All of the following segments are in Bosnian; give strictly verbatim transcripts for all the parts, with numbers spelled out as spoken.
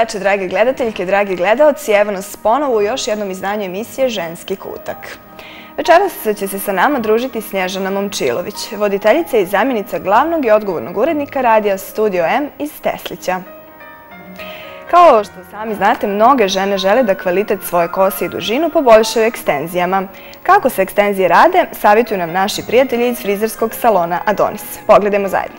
veče, drage gledateljke, dragi gledaoci. Evo nas ponovo u još jednom izdanju emisije Ženski kutak. Večeras će se sa nama družiti Snježana Momčilović, voditeljica i zamjenica glavnog i odgovornog urednika radija Studio M iz Teslića. Kao što sami znate, mnoge žene žele da kvalitet svoje kose i dužinu poboljšaju ekstenzijama. Kako se ekstenzije rade, savjetuju nam naši prijatelji iz frizerskog salona Adonis. Pogledajmo zajedno.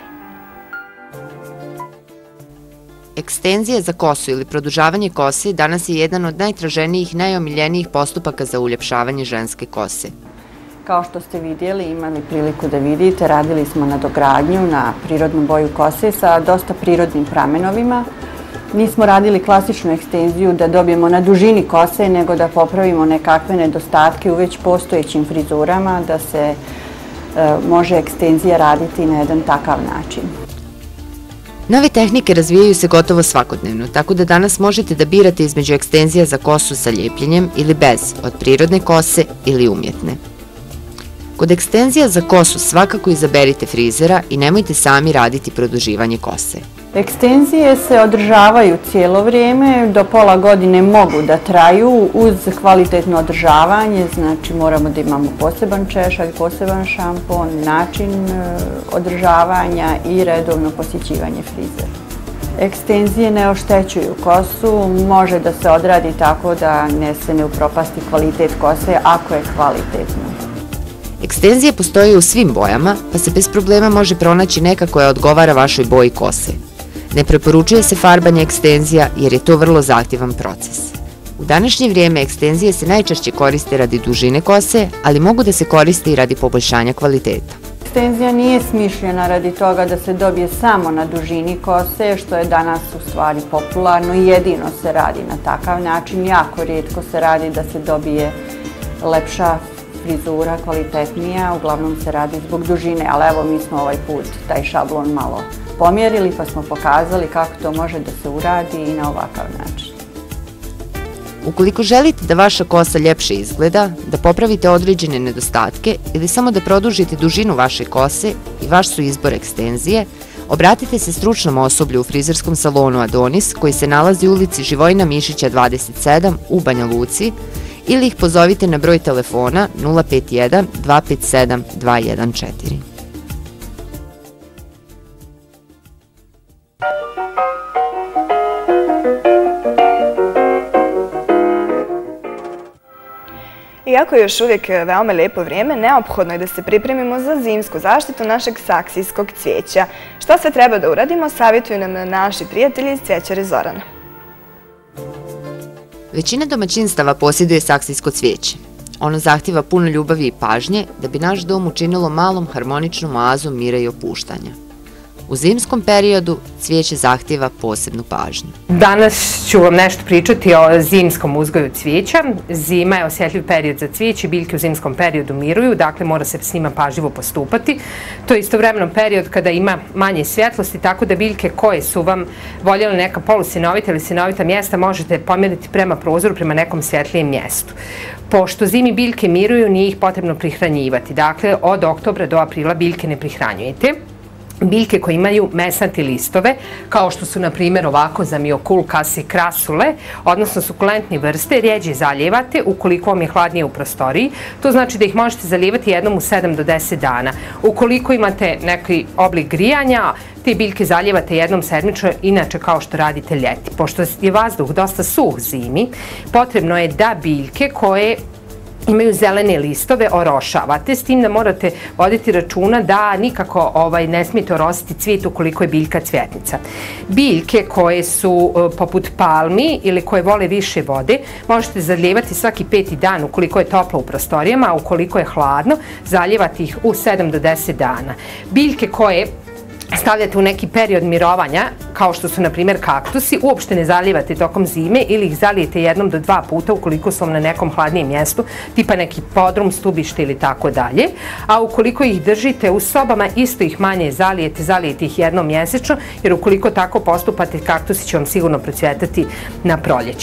Ekstenzija za kosu ili produžavanje kose danas je jedan od najtraženijih, najomiljenijih postupaka za uljepšavanje ženske kose. Kao što ste vidjeli, imali priliku da vidite, radili smo nadogradnju na prirodnu boju kose sa dosta prirodnim pramenovima. Nismo radili klasičnu ekstenziju da dobijemo na dužini kose, nego da popravimo nekakve nedostatke u već postojećim frizurama, da se može ekstenzija raditi na jedan takav način. Nove tehnike razvijaju se gotovo svakodnevno, tako da danas možete da birate između ekstenzija za kosu sa ljepljenjem ili bez, od prirodne kose ili umjetne. Kod ekstenzija za kosu svakako izaberite frizera i nemojte sami raditi produživanje kose. Ekstenzije se održavaju cijelo vrijeme, do pola godine mogu da traju uz kvalitetno održavanje, znači moramo da imamo poseban češalj, poseban šampon, način održavanja i redovno posjećivanje frizera. Ekstenzije ne oštećuju kosu, može da se odradi tako da ne se ne upropasti kvalitet kose ako je kvalitetno. Ekstenzije postoje u svim bojama, pa se bez problema može pronaći neka koja odgovara vašoj boji kose. Ne preporučuje se farbanje ekstenzija jer je to vrlo zahtjevan proces. U današnje vrijeme ekstenzije se najčešće koriste radi dužine kose, ali mogu da se koriste i radi poboljšanja kvaliteta. Ekstenzija nije smišljena radi toga da se dobije samo na dužini kose, što je danas u stvari popularno i jedino se radi na takav način. Jako rijetko se radi da se dobije lepša frizura, kvalitetnija, uglavnom se radi zbog dužine, ali evo mi smo ovaj put taj šablon malo pomjerili pa smo pokazali kako to može da se uradi i na ovakav način. Ukoliko želite da vaša kosa ljepše izgleda, da popravite određene nedostatke ili samo da produžite dužinu vaše kose i vaš su izbor ekstenzije, obratite se stručnom osoblju u frizerskom salonu Adonis koji se nalazi u ulici Živojina Mišića dvadeset sedam u Banja Luci ili ih pozovite na broj telefona nula pet jedan dva pet sedam dva jedan četiri. Iako je još uvijek veoma lijepo vrijeme, neophodno je da se pripremimo za zimsku zaštitu našeg saksijskog cvijeća. Šta sve treba da uradimo, savjetuju nam naši prijatelji iz Cvijećare Zorana. Većina domaćinstava posjeduje saksijsko cvijeće. Ono zahtjeva puno ljubavi i pažnje da bi naš dom učinilo malom harmoničnom oazom mira i opuštanja. U zimskom periodu cvijeće zahtjeva posebnu pažnju. Danas ću vam nešto pričati o zimskom uzgoju cvijeća. Zima je osjetljiv period za cvijeće, biljke u zimskom periodu miruju, dakle mora se s njima pažljivo postupati. To je istovremeno period kada ima manje svjetlosti, tako da biljke koje su vam voljele neka polusinovita ili sinovita mjesta možete pomjeriti prema prozoru, prema nekom svjetlijem mjestu. Pošto zimi biljke miruju, nije ih potrebno prihranjivati. Dakle, od oktobra do aprila biljke ne prihranjujete. Biljke koje imaju mesnate listove, kao što su na primjer ovako zamiokulkas i krasule, odnosno sukulentne vrste, rjeđe zalijevate ukoliko vam je hladnije u prostoriji. To znači da ih možete zalijevati jednom u sedam do deset dana. Ukoliko imate neki oblik grijanja, te biljke zalijevate jednom sedmično, inače kao što radite ljeti. Pošto je vazduh dosta suh zimi, potrebno je da biljke koje imaju zelene listove orošavate, s tim da morate voditi računa da nikako ovaj, ne smijete orositi cvijet ukoliko je biljka cvjetnica. Biljke koje su poput palmi ili koje vole više vode možete zalijevati svaki peti dan ukoliko je toplo u prostorijama, a ukoliko je hladno zalijevati ih u sedam do deset dana. Biljke koje stavljate u neki period mirovanja, kao što su na primjer kaktusi, uopšte ne zalijevate tokom zime ili ih zalijete jednom do dva puta ukoliko su vam na nekom hladnijem mjestu, tipa neki podrum, stubište ili tako dalje. A ukoliko ih držite u sobama, isto ih manje zalijete, zalijete ih jednom mjesečno, jer ukoliko tako postupate, kaktusi će vam sigurno procvjetati na proljeće.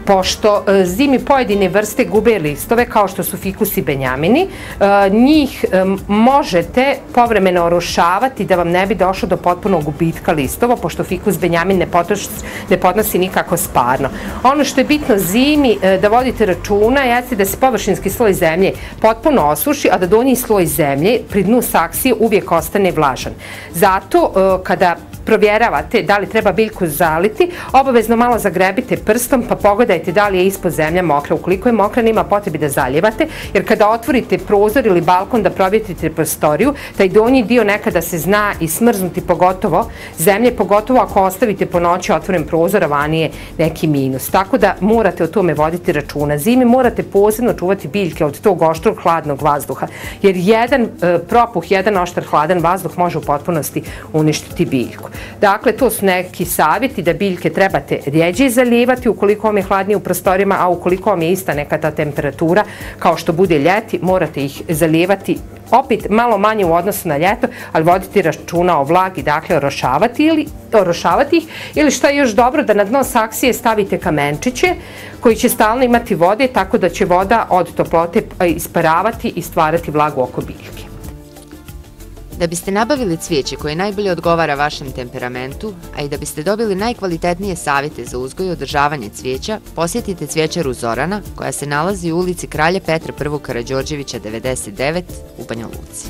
pošto zimi pojedine vrste gube listove, kao što su fikus i benjamini, njih možete povremeno orošavati da vam ne bi došlo do potpunog gubitka listova, pošto fikus benjamin ne podnosi nikako sparno. Ono što je bitno zimi da vodite računa jeste da se površinski sloj zemlje potpuno osuši, a da donji sloj zemlje pri dnu saksije uvijek ostane vlažan. Zato kada provjeravate da li treba biljku zaliti, obavezno malo zagrebite prstom pa pogledajte da li je ispod zemlja mokra. Ukoliko je mokra, nema potrebi da zaljevate, jer kada otvorite prozor ili balkon da provjetrite prostoriju, taj donji dio nekada se zna i smrznuti pogotovo zemlje, pogotovo ako ostavite po noći otvoren prozor, a vani je neki minus. Tako da morate o tome voditi računa. Zimi morate posebno čuvati biljke od tog oštrog hladnog vazduha, jer jedan propuh, jedan oštar hladan vazduh može u potpunosti uništiti biljku. Dakle, to su neki savjeti da biljke trebate rjeđe zalijevati ukoliko vam je hladnije u prostorijama, a ukoliko vam je ista neka ta temperatura kao što bude ljeti, morate ih zalijevati opet malo manje u odnosu na ljeto, ali voditi računa o vlagi, dakle orošavati ili orošavati ih, ili što je još dobro da na dno saksije stavite kamenčiće koji će stalno imati vode, tako da će voda od toplote isparavati i stvarati vlagu oko biljke. Da biste nabavili cvijeće koje najbolje odgovara vašem temperamentu, a i da biste dobili najkvalitetnije savjete za uzgoj i održavanje cvijeća, posjetite cvijećaru Zorana, koja se nalazi u ulici Kralja Petra I. Karađorđevića devedeset devet u Banja Luci.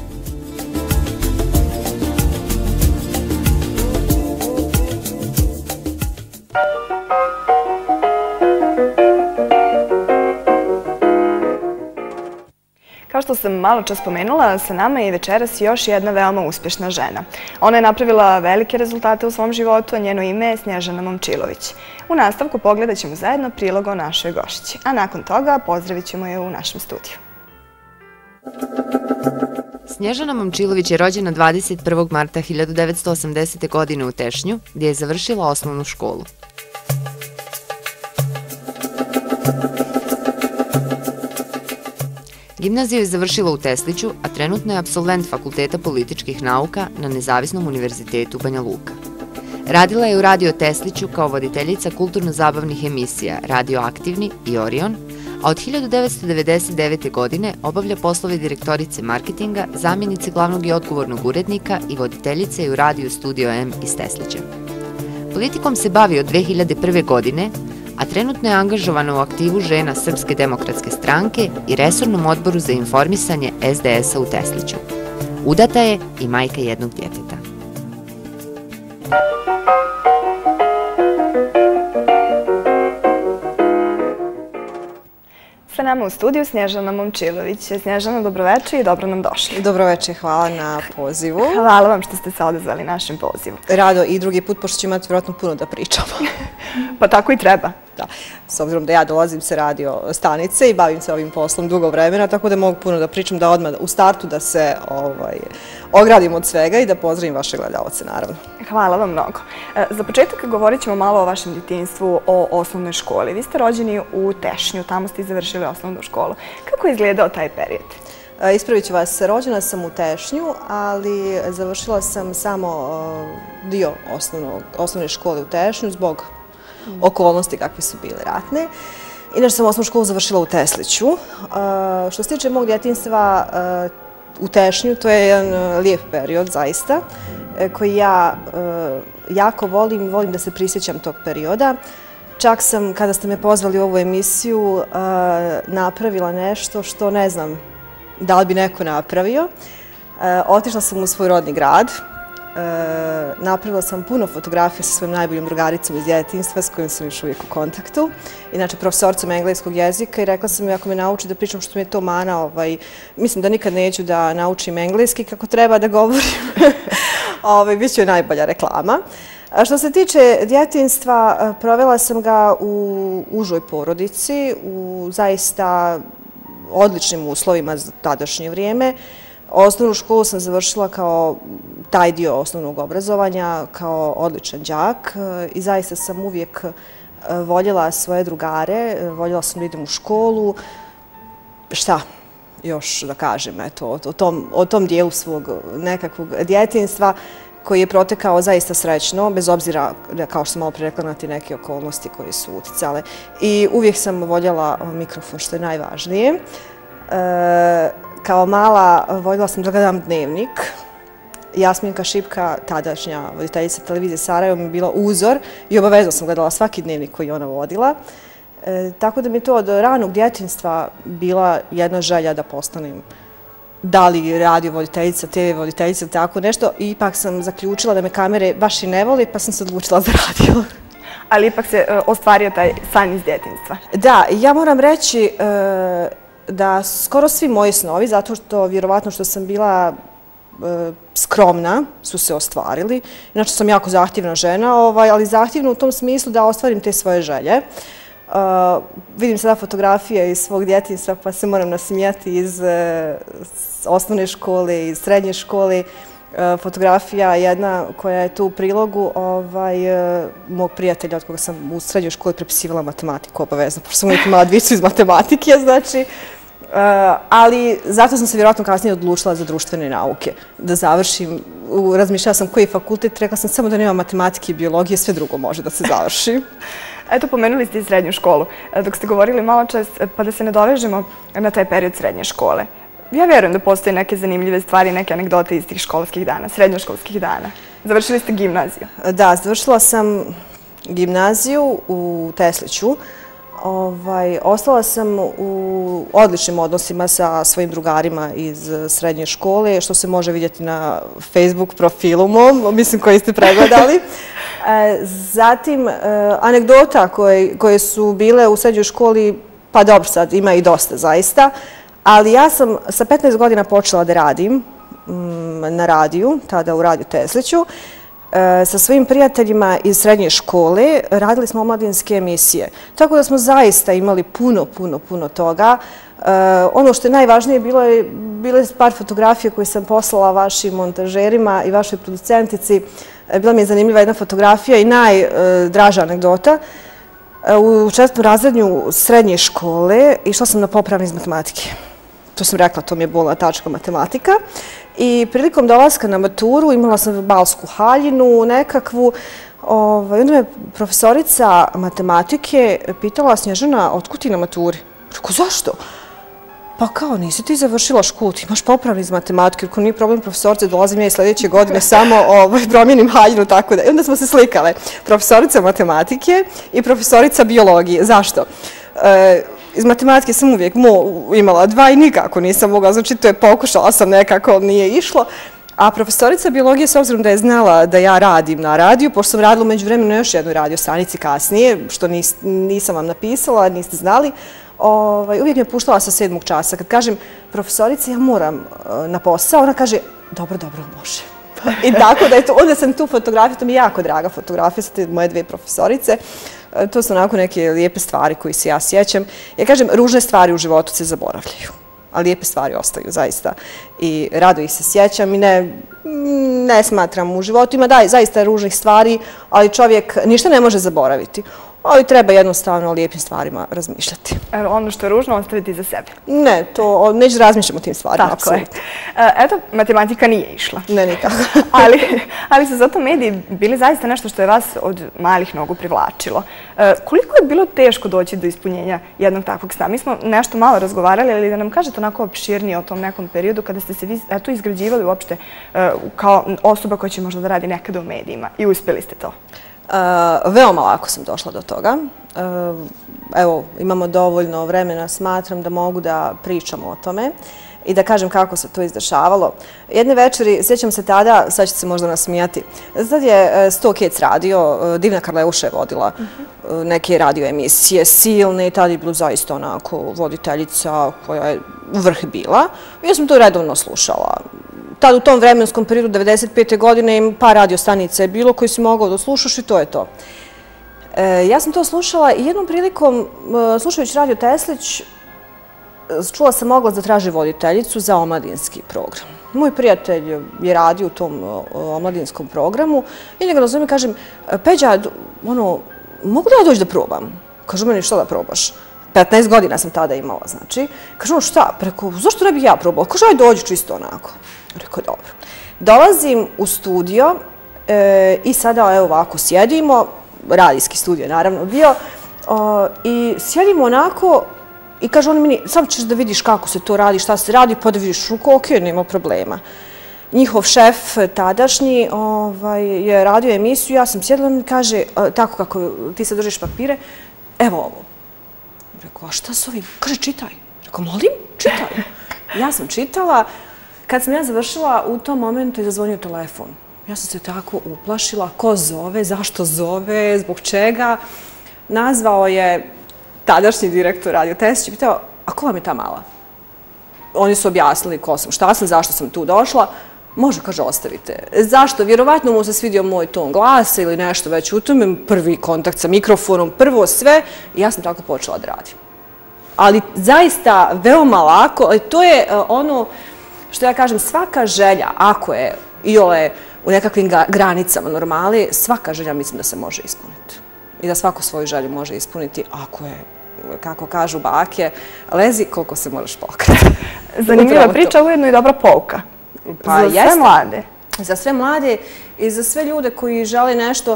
Kao što sam malo čas spomenula, sa nama je večeras još jedna veoma uspješna žena. Ona je napravila velike rezultate u svom životu, a njeno ime je Snježana Momčilović. U nastavku pogledat ćemo zajedno prilog o našoj gošći, a nakon toga pozdravit ćemo je u našem studiju. Snježana Momčilović je rođena dvadeset prvog marta hiljadu devetsto osamdesete. godine u Tešnju, gdje je završila osnovnu školu. Gimnaziju je završila u Tesliću, a trenutno je apsolvent Fakulteta političkih nauka na Nezavisnom univerzitetu Banja Luka. Radila je u Radio Tesliću kao voditeljica kulturno-zabavnih emisija Radio Aktivni i Orion, a od hiljadu devetsto devedeset devete. godine obavlja poslove direktorice marketinga, zamjenice glavnog i odgovornog urednika i voditeljice u Radio Studio M iz Teslića. Politikom se bavi od dve hiljade prve. godine, a trenutno je angažovana u aktivu žena Srpske demokratske stranke i resornom odboru za informisanje S D S-a u Tesliću. Udata je i majka jednog djeteta. Sa nama u studiju Snježana Momčilović. Snježana, dobroveče i dobro nam došli. Dobroveče, hvala na pozivu. Hvala vam što ste se odazvali našem pozivu. Rado i drugi put, pošto ću imati vjerojatno puno da pričamo. Pa tako i treba. Da, s obzirom da ja dolazim se radio stanice i bavim se ovim poslom dugo vremena, tako da mogu puno da pričam, da odmah u startu da se ogradim od svega i da pozdravim vaše gledalce, naravno. Hvala vam mnogo. Za početak govorit ćemo malo o vašem djetinjstvu, o osnovnoj školi. Vi ste rođeni u Tešnju, tamo ste i završili osnovnu školu. Kako je izgledao taj period? Ispravit ću vas, rođena sam u Tešnju, ali završila sam samo dio osnovne škole u Tešnju zbog okolnosti kakve su bile ratne. Inače sam osnovnu školu završila u Tesliću. Što se tiče mog djetinjstva u Tešnju, to je jedan lijep period, zaista, koji ja jako volim, volim da se prisjećam tog perioda. Čak sam, kada ste me pozvali u ovu emisiju, napravila nešto što ne znam da li bi neko napravio. Otišla sam u svoj rodni grad. Napravila sam puno fotografija sa svojim najboljim drugaricom iz djetinjstva s kojim sam još uvijek u kontaktu. Inače, profesorcom engleskog jezika i rekla sam mi ako me nauči da pričam što mi je to mana, mislim da nikad neću da naučim engleski kako treba da govorim. Biće joj najbolja reklama. Što se tiče djetinjstva, provela sam ga u užoj porodici, u zaista odličnim uslovima za tadašnje vrijeme. Osnovnu školu sam završila kao taj dio osnovnog obrazovanja, kao odličan đak i zaista sam uvijek voljela svoje drugare, voljela sam da idem u školu. Šta još da kažem o tom dijelu svog nekakvog djetinjstva. koji je protekao zaista srećno, bez obzira, kao što sam malo pre rekla, na te neke okolnosti koje su uticale. I uvijek sam voljela mikrofon, što je najvažnije. Kao mala voljela sam da gledam Dnevnik. Jasminka Šipka, tadašnja voditeljica televizije Sarajevo, mi je bila uzor i obavezno sam gledala svaki Dnevnik koji je ona vodila. Tako da mi je to od ranog djetinjstva bila jedna želja da postanem da li radio voditeljica, te ve voditeljica ili tako nešto. I ipak sam zaključila da me kamere baš i ne voli, pa sam se odlučila za radio. Ali ipak se ostvario taj san iz djetinjstva. Da, ja moram reći da skoro svi moji snovi, zato što vjerovatno što sam bila skromna, su se ostvarili. Inače sam jako zahtjevna žena, ali zahtjevna u tom smislu da ostvarim te svoje želje. Vidim sada fotografije iz svog djetinjstva pa se moram nasmijati iz osnovne škole, iz srednje škole. Fotografija jedna koja je tu u prilogu mog prijatelja od koga sam u srednjoj školi prepisivala matematiku obavezno, pošto sam uvijek imala dvicu iz matematike, znači. Ali zato sam se vjerojatno kasnije odlučila za društvene nauke, da završim. Razmišljala sam koji fakultet, rekla sam samo da nema matematike i biologije, sve drugo može da se završi. Eto, pomenuli ste i srednju školu. Dok ste govorili malo čas, pa da se ne dovežemo na taj period srednje škole. Ja vjerujem da postoje neke zanimljive stvari, neke anegdote iz tih školskih dana, srednjoškolskih dana. Završili ste gimnaziju. Da, završila sam gimnaziju u Tesliću. Ostala sam u odličnim odnosima sa svojim drugarima iz srednje škole, što se može vidjeti na Facebook profilu mom, mislim koji ste pregledali. Zatim, anegdota koje su bile u srednjoj školi, pa dobro sad, ima i dosta zaista, ali ja sam sa petnaest godina počela da radim na radiju, tada u radiju Tesliću. Sa svojim prijateljima iz srednje škole radili smo omladinske emisije. Tako da smo zaista imali puno, puno, puno toga. Ono što je najvažnije bilo je bile par fotografije koje sam poslala vašim montažerima i vašoj producentici. Bila mi je zanimljiva jedna fotografija i najdraža anegdota. U četvrtom razredu srednje škole išla sam na popravni iz matematike. To sam rekla, to mi je bolna tačka matematika. I prilikom dolaska na maturu imala sam balsku haljinu nekakvu. Onda me profesorica matematike pitala: Snježana, otkud ti na maturi? Rekao, zašto? Pa kao, nisi ti završila školu, ti imaš popravni iz matematike. Rekao, nije problem profesorice, dolazim ja i sljedeće godine, samo promijenim haljinu, tako da. I onda smo se slikale. Profesorica matematike i profesorica biologije. Zašto? Iz matematike sam uvijek imala dva i nikako nisam mogla, znači to je pokušala sam nekako, nije išlo. A profesorica biologije, s obzirom da je znala da ja radim na radiju, pošto sam radila umeđu vremenu na još jednoj radio stanici kasnije, što nisam vam napisala, niste znali, uvijek me puštala sa sedmog časa. Kad kažem, profesorica, ja moram na posao, ona kaže, dobro, dobro, može. I tako da, eto, onda sam tu fotografiju, to mi je jako draga fotografija sa te moje dve profesorice. To su onako neke lijepe stvari koje se ja sjećam. Ja kažem, ružne stvari u životu se zaboravljaju, a lijepe stvari ostaju, zaista. I rado ih se sjećam i ne smatram u životu. Ima da, zaista ružnih stvari, ali čovjek ništa ne može zaboraviti. Ali treba jednostavno o lijepim stvarima razmišljati. Ono što je ružno ostaviti za sebe. Ne, to neću razmišljam o tim stvarima, apsolutno. Eto, matematika nije išla. Ne, nikako. Ali su zato mediji bili zaista nešto što je vas od malih nogu privlačilo. Koliko je bilo teško doći do ispunjenja jednog takvog sna? Mi smo nešto malo razgovarali, ali da nam kažete onako opširnije o tom nekom periodu kada ste se vi tu izgrađivali uopšte kao osoba koja će možda da radi nekada u medijima i uspjeli ste to. Veoma lako sam došla do toga. Evo, imamo dovoljno vremena, smatram da mogu da pričam o tome i da kažem kako se to izdešavalo. Jedne večeri, sjećam se tada, sad ćete se možda nasmijati, tad je sto Kec radio, Divna Karleuša je vodila neke radio emisije silne i tada je bilo zaista onako voditeljica koja je u vrh bila. Ja sam to redovno slušala. Tad u tom vremenskom periodu, devedeset pete godine, par radio stanica je bilo koji si mogao da slušaš i to je to. Ja sam to slušala i jednom prilikom, slušajući radio Teslić, čula sam oglas da traži voditeljicu za omladinski program. Moj prijatelj je radio u tom omladinskom programu i njega nazovem i kažem, Peđa, mogu da ja doći da probam? Kažu meni, što da probaš? petnaest godina sam tada imala, znači. Kažu ono, šta? Preko, zašto ne bih ja probala? Kažu, aj dođi čisto onako. Rekao, dobro. Dolazim u studio I sada, evo ovako, sjedimo, radijski studio je naravno bio, i sjedimo onako i kaže oni meni, samo ćeš da vidiš kako se to radi, šta se radi, pa da vidiš, ok, nema problema. Njihov šef tadašnji je radio emisiju, ja sam sjedila i mi kaže, tako kako ti sad držiš papire, evo ovo. Rekao, a šta s ovim? Kaže, čitaj. Rekao, molim, čitaj. Ja sam čitala. Kad sam ja završila, u tom momentu je zazvonio telefon. Ja sam se tako uplašila, ko zove, zašto zove, zbog čega. Nazvao je tadašnji direktor Radio Tesić i pitao, a ko vam je ta mala? Oni su objasnili ko sam, šta sam, zašto sam tu došla. Može, kaže, ostavite. Zašto? Vjerovatno mu se svidio moj ton glasa ili nešto već u tome, prvi kontakt sa mikrofonom, prvo sve, i ja sam tako počela da radim. Ali zaista veoma lako, to je ono što ja kažem, svaka želja, ako je iole u nekakvim granicama normali, svaka želja mislim da se može ispuniti. I da svako svoju želju može ispuniti ako je, kako kažu bake, lezi koliko se možeš pokriti. Zanimljiva priča, ujedno i dobra pouka. Za sve mlade. Za sve mlade i za sve ljude koji žele nešto.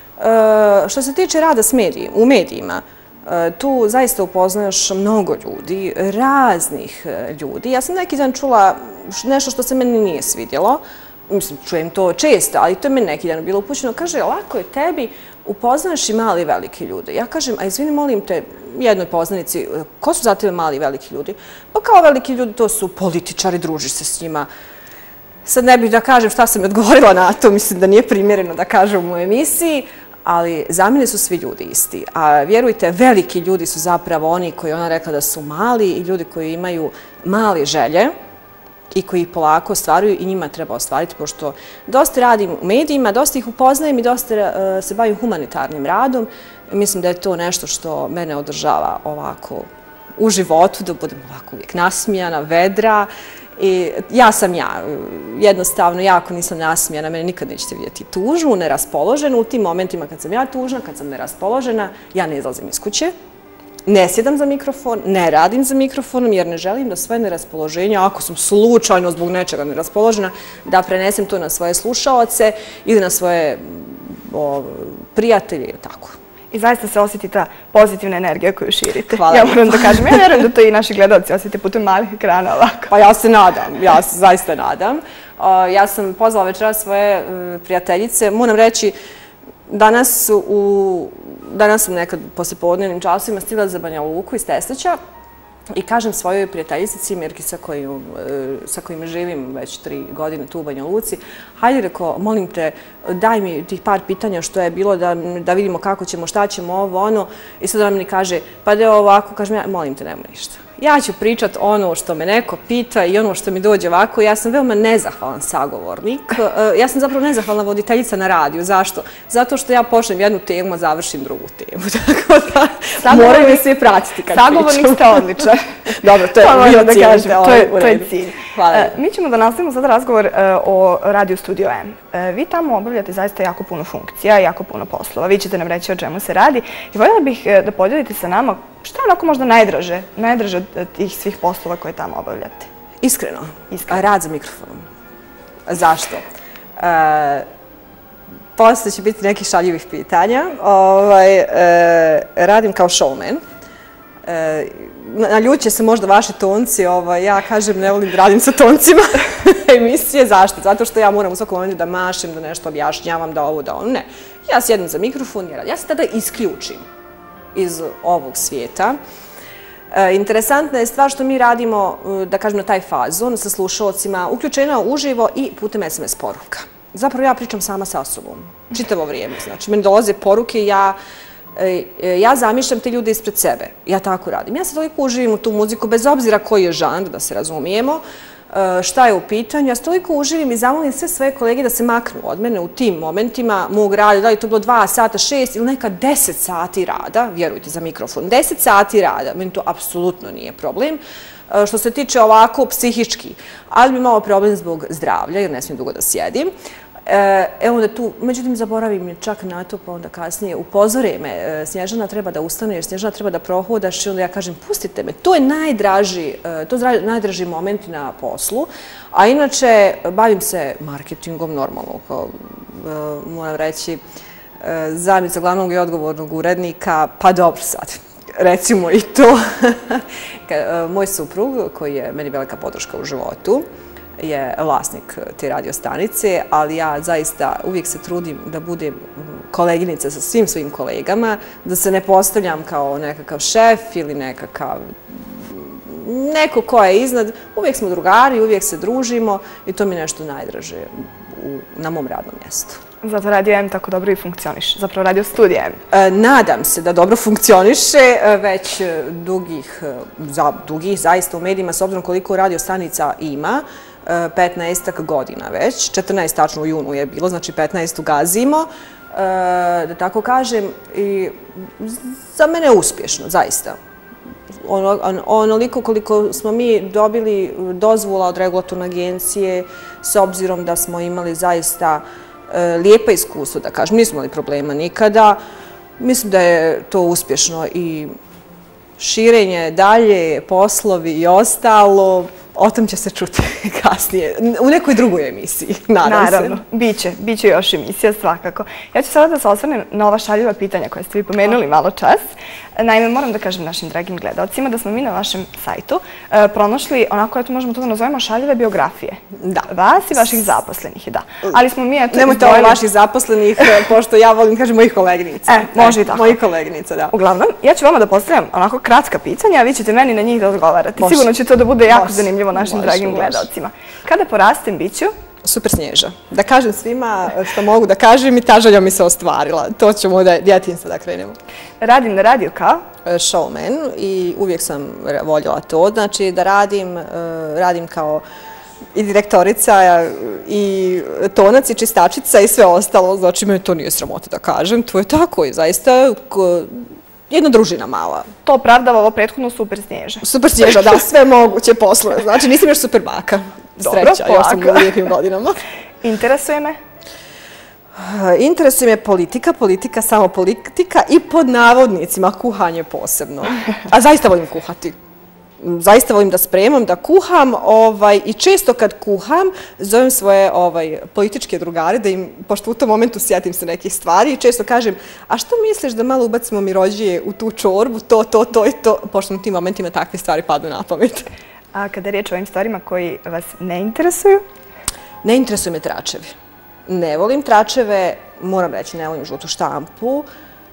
Što se tiče rada u medijima, tu zaista upoznaš mnogo ljudi, raznih ljudi. Ja sam neki dan čula nešto što se meni nije svidjelo. Mislim, čujem to često, ali to je meni neki dan bilo upućeno. Kaže, lako je tebi, upoznaš i mali i veliki ljude. Ja kažem, a izvini, molim te, jednoj poznanici, ko su za tebe mali i veliki ljudi? Pa kao veliki ljudi, to su političari, družiš se s njima. Sad ne bih da kažem šta sam odgovorila na to, mislim da nije primjereno da kažem u emisiji, ali za mene su svi ljudi isti. A vjerujte, veliki ljudi su zapravo oni koji ona rekla da su mali i ljudi koji imaju male želje i koji ih polako ostvaruju i njima treba ostvariti, pošto dosta radim u medijima, dosta ih upoznajem i dosta se bavim humanitarnim radom. Mislim da je to nešto što mene održava ovako u životu, da budem ovako uvijek nasmijana, vedra. I ja sam ja, jednostavno, ja ako nisam nasmijana, mene nikad nećete vidjeti tužnu, neraspoloženu. U tim momentima kad sam ja tužna, kad sam neraspoložena, ja ne izlazim iz kuće, ne sjedam za mikrofon, ne radim za mikrofonom, jer ne želim da svoje neraspoloženje, ako sam slučajno zbog nečega neraspoložena, da prenesem to na svoje slušaoce ili na svoje prijatelje i tako. I zaista se osjeti ta pozitivna energija koju širite. Hvala. Ja moram da kažem, ja vjerujem da to i naši gledalci osjete putem malih ekrana ovako. Pa ja se nadam, ja se zaista nadam. Ja sam pozvala večera svoje prijateljice. Moram reći, danas u, danas sam nekad posle podnevnim časovima stigla za Banja Luku iz Teslića i kažem svojoj prijateljici Cimirki sa kojim, sa kojim živim već tri godine tu u Banja Luci, hajde, reko, molim te, daj mi tih par pitanja što je bilo da, da vidimo kako ćemo, šta ćemo, ovo, ono. I sad ona mi kaže, pa da je ovako, kažem ja, molim te, nemoj ništa. Ja ću pričat ono što me neko pita i ono što mi dođe ovako. Ja sam veoma nezahvalan sagovornik. Ja sam zapravo nezahvalna voditeljica na radiju. Zašto? Zato što ja počnem jednu temu, a završim drugu temu. Tako da moraju me svi pratiti kad pričam. Sagovornik ste odličan. Dobro, to je bio cilj. To je cilj. Hvala. Mi ćemo da nastavimo sada razgovor o Radio Studio M. Vi tamo obavljate zaista jako puno funkcija, jako puno poslova. Vi ćete nam reći o čemu se radi. I voljela bih da podijelite sa nama šta je onako možda najdraže, najdraže od tih svih poslova koje tamo obavljate? Iskreno, rad za mikrofonom. Zašto? Posle će biti nekih šaljivih pitanja. Radim kao showman. Naljuće se možda vaši tonci, ja kažem ne volim da radim sa toncima emisije. Zašto? Zato što ja moram u svakom momentu da mašem, da nešto objašnjavam, da ovo, da ono. Ne. Ja sjednem za mikrofon, ja se tada isključim iz ovog svijeta. Interesantna je stvar što mi radimo, da kažem, na taj fazon sa slušalcima, uključena uživo i putem es em es poruka. Zapravo ja pričam sama sa sobom, čitavo vrijeme. Znači, meni dolaze poruke i ja ja zamišljam te ljude ispred sebe. Ja tako radim. Ja se toliko uživim u tu muziku, bez obzira koji je žanr, da se razumijemo, šta je u pitanju. Ja se toliko uživim i zamolim sve svoje kolege da se maknu od mene u tim momentima mog rada, da li to bilo dva sata, šest ili neka deset sati rada, vjerujte za mikrofon, deset sati rada, meni to apsolutno nije problem. Što se tiče ovako psihički, ali bi imao problem zbog zdravlja, jer ne smijem dugo da sjedim. Evo da tu, međutim, zaboravim čak na to, pa onda kasnije upozore me, Snježana treba da ustane, jer Snježana treba da prohodaš i onda ja kažem, pustite me. To je najdraži, to je najdraži moment na poslu, a inače bavim se marketingom normalno, moram reći, zamjenica glavnog i odgovornog urednika, pa dobro sad, recimo i to. Moj suprug, koji je meni velika podrška u životu, je vlasnik te radio stanice, ali ja zaista uvijek se trudim da budem koleginica sa svim svojim kolegama, da se ne postavljam kao nekakav šef ili nekakav neko ko je iznad. Uvijek smo drugari, uvijek se družimo i to mi je nešto najdraže na mom radnom mjestu. Zato Radio M tako dobro i funkcioniše, zapravo Radio Studija M. Nadam se da dobro funkcioniše već dugih, dugih zaista u medijima, s obzirom koliko radio stanica ima, petnaestak godina već, četrnaest tačno u junu je bilo, znači petnaest ugazimo, da tako kažem, i za mene je uspješno, zaista. Onoliko koliko smo mi dobili dozvola od regulatorne agencije, s obzirom da smo imali zaista lijepa iskustva, da kažem, nismo imali problema nikada, mislim da je to uspješno i širenje dalje, poslovi i ostalo, o tom će se čuti kasnije, u nekoj drugoj emisiji, nadam se. Naravno, biće, biće još emisija svakako. Ja ću sada da se osvrnem na ova šaljiva pitanja koje ste vi pomenuli malo čas. Naime, moram da kažem našim dragim gledalcima da smo mi na vašem sajtu pronašli, onako, eto možemo to da nazovemo, šaljive biografije. Da. Vas i vaših zaposlenih, da. Ali smo mi, eto, nemojte ovo vaših zaposlenih, pošto ja volim, kažem, mojih koleginica. E, može i tako. Mojih koleginica, da. Uglavnom, ja ću vama da postavljam onako kratka pitanja, a vi ćete meni na njih da odgovarate. Sigurno će to da bude jako zanimljivo našim dragim gledalcima. Kada porastem, bit ću? Super Snježa. Da kažem svima što mogu da kažem i ta želja mi se ostvarila. To ćemo od djetinjstva da krenemo. Radim na radiju kao? Showman i uvijek sam voljela to. Znači da radim, radim kao i direktorica i tonac i čistačica i sve ostalo. Znači me to nije sramota da kažem. To je tako i zaista jedna družina mala. To opravdava ovo prethodno Super Snježa. Super Snježa, da, sve moguće poslove. Znači nisam još super baka. Sreća, još sam u lijepim godinama. Interesuje me? Interesuje me politika, politika, samo politika i pod navodnicima kuhanje posebno. A zaista volim kuhati. Zaista volim da spremam, da kuham i često kad kuham zovem svoje političke drugare da im, pošto u tom momentu sjetim se nekih stvari i često kažem, a što misliš da malo ubacimo mirođije u tu čorbu, to, to, to i to, pošto u tim momentima takve stvari padnu na pamet. A kada je riječ o ovim stvarima koji vas ne interesuju? Ne interesuju me tračevi. Ne volim tračeve, moram reći, ne volim žutu štampu.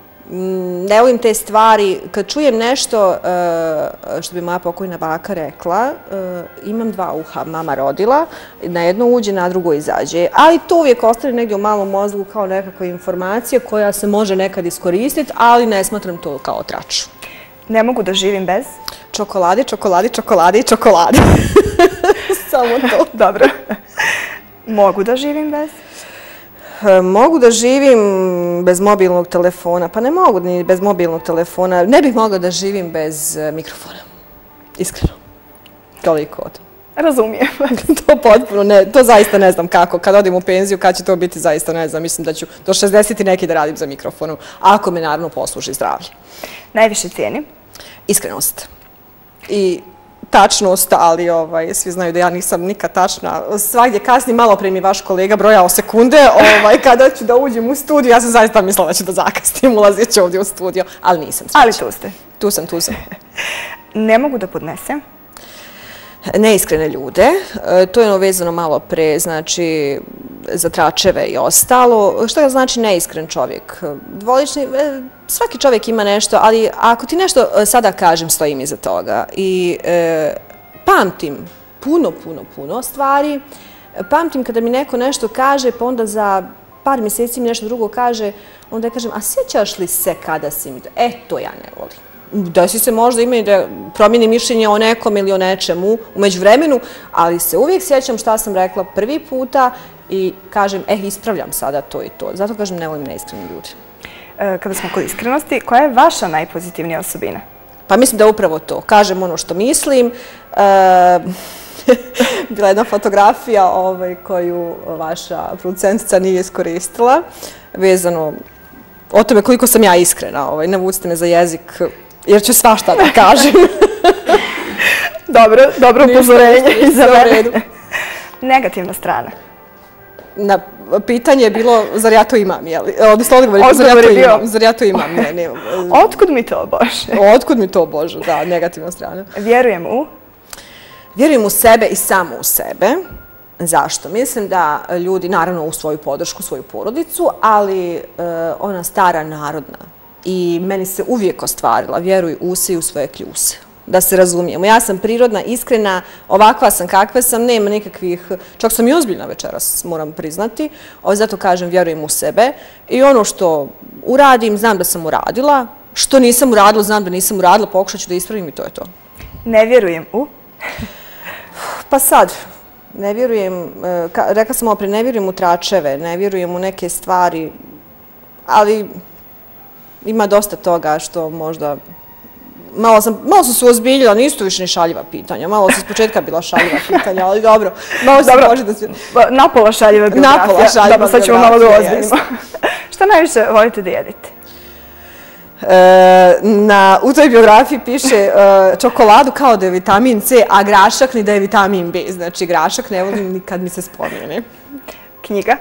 Ne volim te stvari. Kad čujem nešto, što bi moja pokojna baka rekla, imam dva uha, mama rodila, na jedno uđe, na drugo izađe. Ali to uvijek ostane negdje u malom mozgu kao nekakva informacija koja se može nekad iskoristiti, ali ne smatram to kao traču. Ne mogu da živim bez? Čokolade, čokolade, čokolade i čokolade. Samo to. Dobro. Mogu da živim bez? Mogu da živim bez mobilnog telefona. Pa ne mogu ni bez mobilnog telefona. Ne bih mogla da živim bez mikrofona. Iskreno. Toliko od. Razumijem. To potpuno ne, to zaista ne znam kako. Kad odim u penziju, kad će to biti, zaista ne znam. Mislim da ću do šezdeset i neki da radim za mikrofonom. Ako me naravno posluži zdravlje. Najviše cijenim? Iskrenost. I tačnost, ali svi znaju da ja nisam nikad tačna. Svagdje kasni, malo pre mi vaš kolega brojao sekunde, kada ću da uđem u studiju, ja sam zaista mislila da ću da zakasnim, ulazit ću ovdje u studio, ali nisam sreća. Ali tu ste. Tu sam, tu sam. Ne mogu da podnesem? Neiskrene ljude. To je vezano malo pre, znači, za tračeve i ostalo. Što znači neiskren čovjek? Dvolični, svaki čovjek ima nešto, ali ako ti nešto sada kažem, stojim iza toga. I pamtim puno, puno, puno stvari. Pamtim kada mi neko nešto kaže, pa onda za par mjeseci mi nešto drugo kaže, onda ja kažem, a sjećaš li se kada si mi to? E, to ja ne volim. Desi se možda ima i da promijeni mišljenje o nekom ili o nečemu umeđu vremenu, ali se uvijek sjećam šta sam rekla prvi puta i kažem, eh, ispravljam sada to i to. Zato kažem, ne volim neiskreni ljudi. Kada smo kod iskrenosti, koja je vaša najpozitivnija osobina? Pa mislim da je upravo to. Kažem ono što mislim. Bila je jedna fotografija koju vaša producentica nije iskoristila, vezano o tome koliko sam ja iskrena. Navucite me za jezik, jer ću svašta da kažem. Dobro, dobro upozorenje i za mene. Negativna strana? na pitanje je bilo, zar ja to imam, jeli? Odnosno, odgovor je, zar ja to imam, zar ja to imam, ne, ne. Otkud mi to, Bože? Otkud mi to, Bože, da, negativna strana. Vjerujem u? Vjerujem u sebe i samo u sebe. Zašto? Mislim da ljudi, naravno, u svoju podršku, svoju porodicu, ali ona stara narodna i meni se uvijek ostvarila, vjeruj u se i u svoje kljuse. Da se razumijemo. Ja sam prirodna, iskrena, ovakva sam kakva sam, nema nikakvih, čak sam i ozbiljna večeras, moram priznati, zato kažem vjerujem u sebe i ono što uradim, znam da sam uradila, što nisam uradila, znam da nisam uradila, pokušat ću da ispravim i to je to. Ne vjerujem u? Pa sad, ne vjerujem, rekla sam opre, ne vjerujem u tračeve, ne vjerujem u neke stvari, ali ima dosta toga što možda... Malo sam, malo sam se uozbiljila, nisu to više ni šaljiva pitanja. Malo sam s početka bila šaljiva pitanja, ali dobro. Malo se može da se... Napola šaljiva biografija. Napola šaljiva biografija, sad ćemo malo da ozbiljimo. Šta najviše volite da jedete? U toj biografiji piše čokoladu kao da je vitamin C, a grašak ni da je vitamin B. Znači, grašak ne volim ni kad mi se spomene. Knjiga?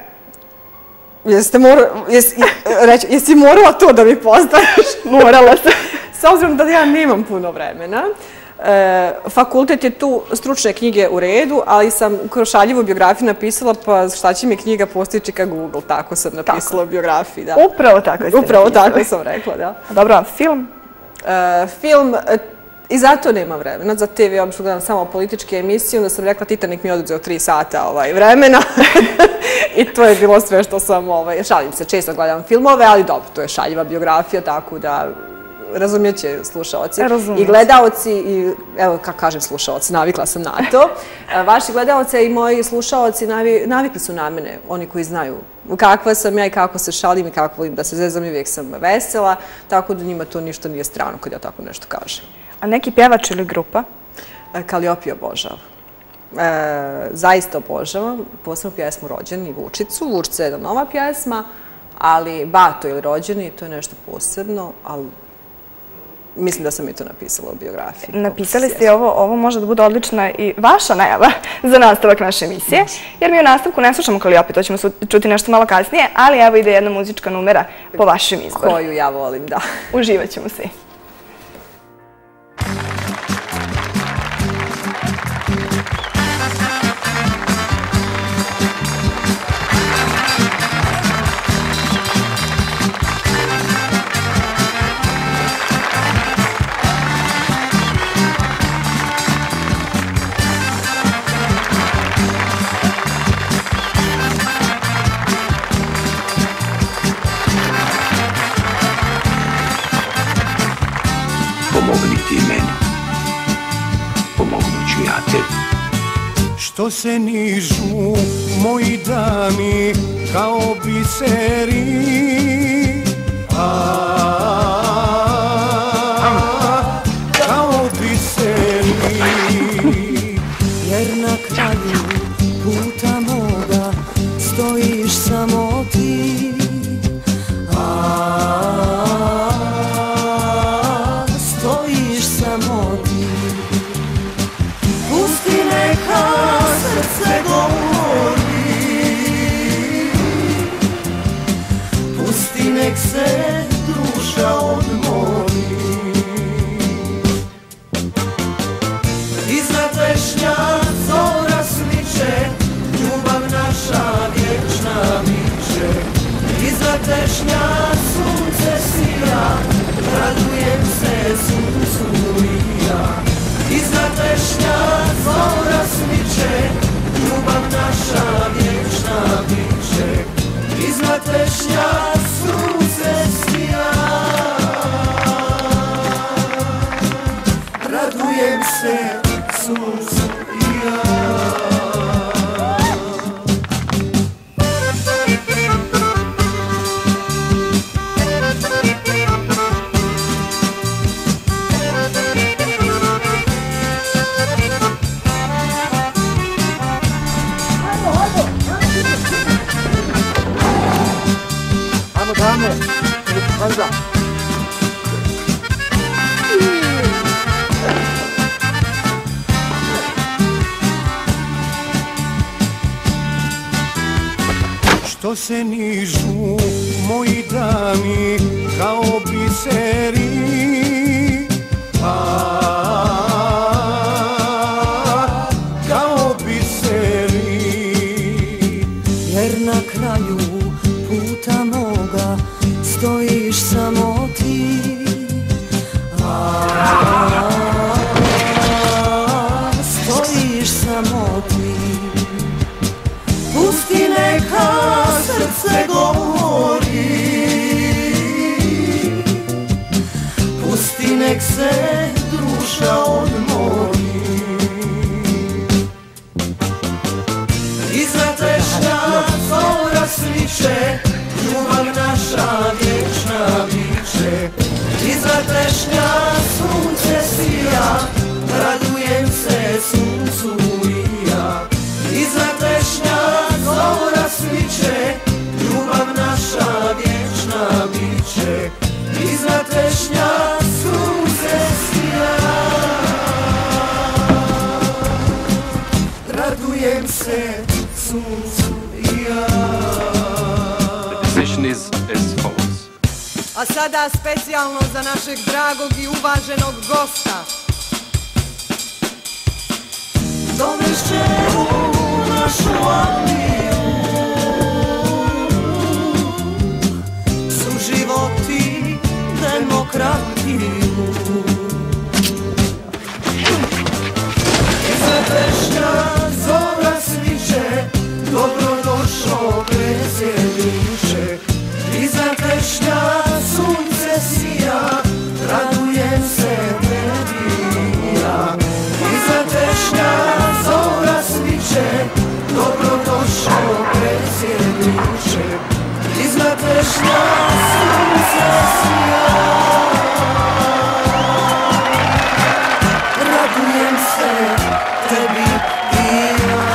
Jesi morala to da mi postaviš? Morala sam. S obzirom da ja nemam puno vremena, fakultet je tu stručne knjige u redu, ali sam kroz šaljivu biografiju napisala, pa šta će mi knjiga postići ka Google, tako sam napisala u biografiji. Upravo tako ste napisali. Upravo tako sam rekla, da. Dobro, film? Film, i zato nema vremena, za te vi obično gledam samo političke emisije, onda sam rekla Titanic mi je oduzeo tri sata vremena i to je bilo sve što sam, šalim se, često gledam filmove, ali dobro, to je šaljiva biografija, tako da... Razumjet će slušalci i gledaoci, i evo kako kažem slušalci, navikla sam na to. Vaši gledaoci i moji slušalci navikli su na mene, oni koji znaju kakva sam ja i kako se šalim i kako volim da se zezam i uvijek sam vesela, tako da njima to ništa nije strano kad ja tako nešto kažem. A neki pjevač ili grupa? Kalliope obožavam. Zaista obožavam, posebno pjesmu Rođeni i Vučicu. Vučica je jedna nova pjesma, ali Bato ili Rođeni, to je nešto posebno, ali mislim da sam i to napisala u biografiji. Napisali ste i ovo, ovo može da bude odlična i vaša najava za nastavak naše emisije, jer mi u nastavku ne slušamo Kalliope, to ćemo čuti nešto malo kasnije, ali evo ide jedna muzička numera po vašem izboru. Koju ja volim, da. Uživat ćemo svi. Što se nižu moji dani kao biseri, kao biseri, jer na kraju puta moga stojiš samo ti, stojiš samo ti. Pusti neka srce govori, pusti nek se duša odmori. Iza tešnja zora smiče, ljubav naša vječna biće. Iza tešnja sunce sija, radujem se suncu i ja. Iza tešnja zora smiče, ljubav naša vječna biće. Iza tešnja sunce sija, radujem se suncu i ja. Dame, hajda. što se nižu moji dani kao biseri. A, kao biseri. Jer na kraju puta moga stojiš samo ti. A, stojiš samo ti. Pusti neka srce govori, pusti nek se duša odmori. Iza tešnja zora sviće, ljubav naša vječna biće. Iza tešnja sunce sija, radujem se suncu i ja. Iza tešnja zora sviće, ljubav naša vječna biće. Iza tešnja sunce sija, radujem se suncu i ja. The decision is as follows. A sada specijalno za našeg dragog i uvaženog gosta. Dovešće u našu Angliju, suživot i demokratiju. Iza tešnja zora sviće, dobrodošao predsjedniče. Iza tešnja sunce sija, radujem se tebi ja. Iza tešnja zora sviće, dobrodošao predsjedniče. Iza tešnja sunce sija, radujem se tebi i ja.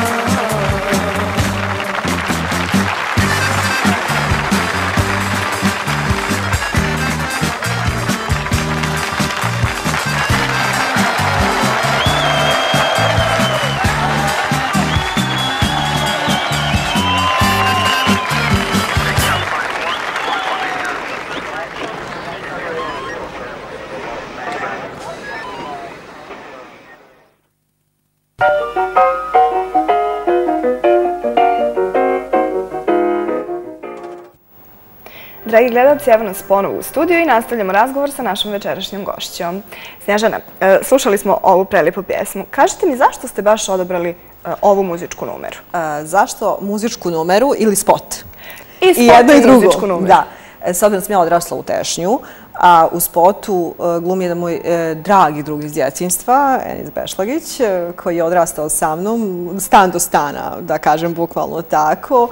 Dragi gledalci, evo nas ponovo u studiju i nastavljamo razgovor sa našom večerašnjom gošćom. Snježana, slušali smo ovu prelijepu pjesmu. Kažite mi, zašto ste baš odabrali ovu muzičku numeru? Zašto muzičku numeru ili spot? I spot i muzičku numeru. Da. S obzirom da sam ja odrasla u Tešnju, a u spotu glumi jedan moj dragi drug iz djetinjstva, Enis Bešlagić, koji je odrastao sa mnom, stan do stana, da kažem bukvalno tako.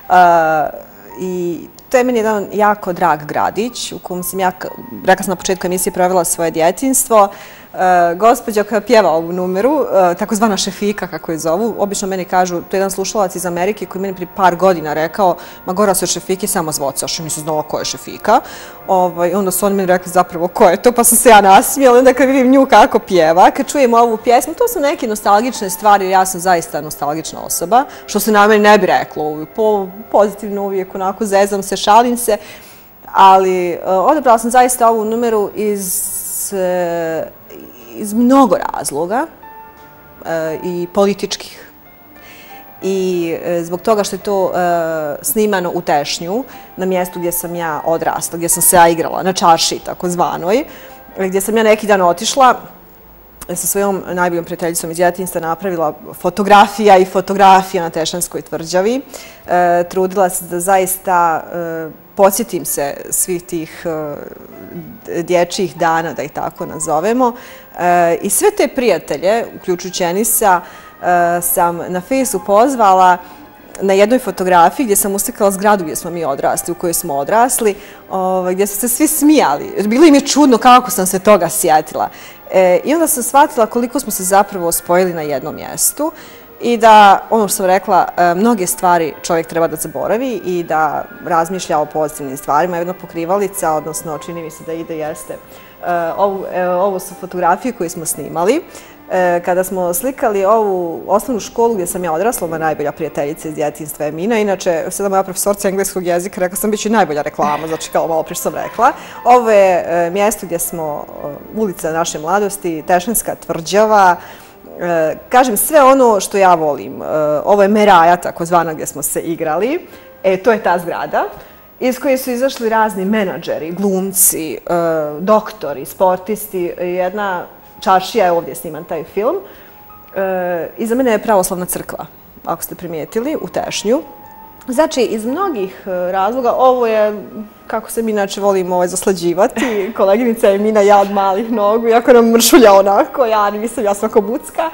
I to je meni jedan jako drag gradić u kom sam ja, rekla sam na početku emisije, provela svoje djetinjstvo. Gospođa koja pjeva ovu numeru, takozvana Šefika, kako je zovu, obično meni kažu, to je jedan slušalac iz Amerike koji meni prije par godina rekao, ma gora se od Šefike samo zvocaš, nisam znala ko je Šefika. Onda su oni meni rekli zapravo ko je to, pa sam se ja nasmijela. Onda kad vidim nju kako pjeva, kad čujem ovu pjesmu, to su neke nostalgične stvari, ja sam zaista nostalgična osoba, što se na meni ne bi reklo, pozitivno uvijek, onako zezam se, šalim se, ali odabrala sam zaista ovu numeru iz iz mnogo razloga i političkih. I zbog toga što je to snimano u Tešnju, na mjestu gdje sam ja odrasla, gdje sam se ja igrala, na čarši takozvanoj, gdje sam ja neki dan otišla sa svojom najboljom prijateljicom iz djetinjstva, napravila fotografija i fotografija na Tešanskoj tvrđavi. Trudila se da zaista podsjetim se svih tih dječjih dana, da ih tako nazovemo. I sve te prijatelje, uključujući Enisa, sam na Fejsu pozvala na jednoj fotografiji gdje sam uslikala zgradu gdje smo mi odrasli, u kojoj smo odrasli, gdje su se svi smijali. Bilo im je čudno kako sam se toga sjetila. I onda sam shvatila koliko smo se zapravo spojili na jednom mjestu i da, ono što sam rekla, mnoge stvari čovjek treba da zaboravi i da razmišlja o pozitivnim stvarima. Jedna pokrivalica, odnosno čini mi se da ide, jeste. Ovo su fotografije koje smo snimali. kada smo slikali ovu osnovnu školu gdje sam ja odrasla, moja najbolja prijateljica iz djetinjstva je Mina. Inače, sada moja profesorca engleskog jezika rekla sam bit će najbolja reklama, znači kao malo prije sam rekla. Ovo je mjesto gdje smo, ulica naše mladosti, Tešanska tvrđava. Kažem, sve ono što ja volim. Ovo je Meraja, takozvana, gdje smo se igrali. E, to je ta zgrada iz koje su izašli razni menadžeri, glumci, doktori, sportisti. Jedna čaršija je ovdje sniman taj film. Iza mene je pravoslavna crkva, ako ste primijetili, u Tešnju. Znači, iz mnogih razloga, ovo je, kako se mi inače volimo zaslađivati, koleginica je Mina, ja od malih nogu, jako nam mršulja onako, ja nisam, ja sam ako bucka.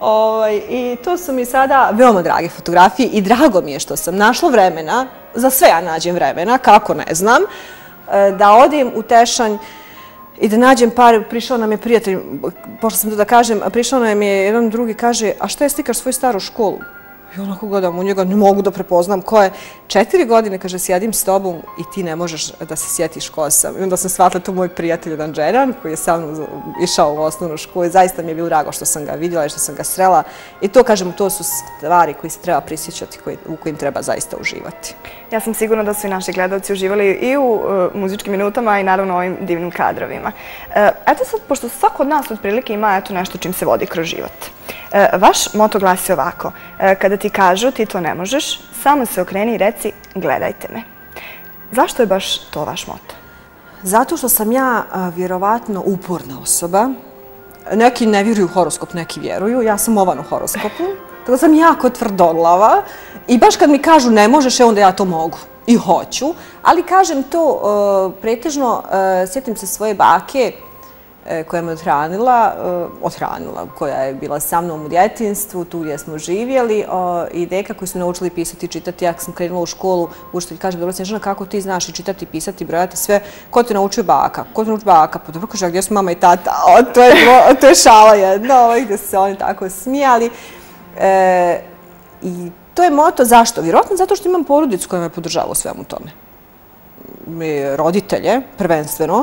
I to su mi sada veoma drage fotografije i drago mi je što sam našla vremena, za sve ja nađem vremena, kako ne znam, da odem u Tešanj i da nađem par, prišao nam je prijatelj, pošto sam to da kažem, prišao nam je jedan drugi, kaže, a šta je slikaš svoju staru školu? I onako gledam u njega, ne mogu da prepoznam ko je. Četiri godine, kaže, sjedim s tobom i ti ne možeš da se sjetiš ko sam. I onda sam shvatila to moj prijatelj jedan Džeran, koji je sa mnom išao u osnovnu školu i zaista mi je bilo drago što sam ga vidjela i što sam ga srela. I to, kažem, to su stvari koje se treba prisjećati, u kojim treba zaista uživati. Ja sam sigurna da su i naši gledalci uživali i u muzičkim minutama i naravno ovim divnim kadrovima. Eto sad, pošto svako od nas otprilike ima nešto čim se vodi kroz život. Vaš moto glasi ovako, kada ti kažu ti to ne možeš, samo se okreni i reci gledajte me. Zašto je baš to vaš moto? Zato što sam ja vjerovatno uporna osoba. Neki ne vjeruju u horoskop, neki vjeruju. Ja sam ovan u horoskopu. Tako da sam jako tvrdoglava i baš kad mi kažu ne možeš, onda ja to mogu i hoću. Ali kažem to pretežno, sjetim se svoje bake koja me odhranila, odhranila, koja je bila sa mnom u djetinjstvu, tu gdje smo živjeli, i deka koji su naučili pisati i čitati. Ja sam krenula u školu, učitelj kaže, dobro, Snježana, kako ti znaš i čitati, pisati, brojati sve? Ko te naučio baka? Ko te naučio baka? Pa dobro, kaže, a gdje su mama i tata? To je šala jedna, gdje su se oni tako smijali. I to je moto, zašto? Vjerojatno zato što imam porodicu koja me podržava u svemu tome. Roditelje, prvenstveno,